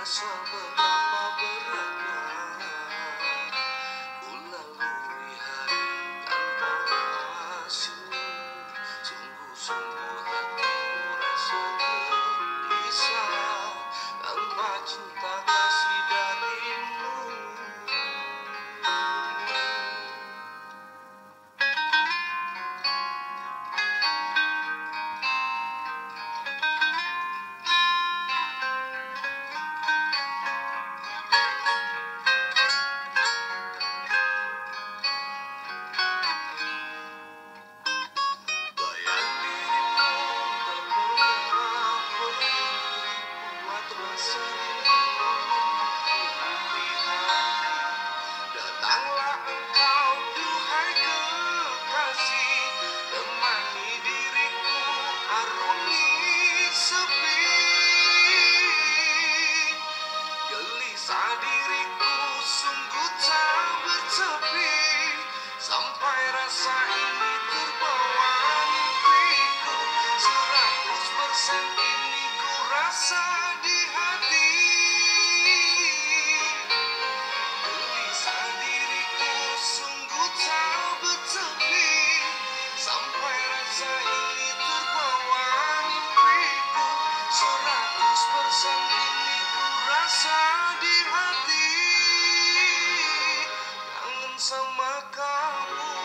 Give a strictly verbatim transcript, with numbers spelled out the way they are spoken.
rasa betapa beratnya ku lalui hari tanpa kasihmu. Sungguh-sungguh hatiku rasa gelisah tanpa cinta kasih darimu. Bayang dirimu terlelap berdiri, kuat rasa rindu di hati. Datanglah engkau duhai kekasih, temani diriku arungi sepi. Gelisah diriku sungguh tak bertepi, sampai rasa ini terbawa mimpiku. Seratus persen ini ku rasa di hati. Gelisah diriku sungguh tak bertepi, sampai rasa ini terbawa mimpiku. Seratus persen ini ku rasa di hati. Kangen sama kamu.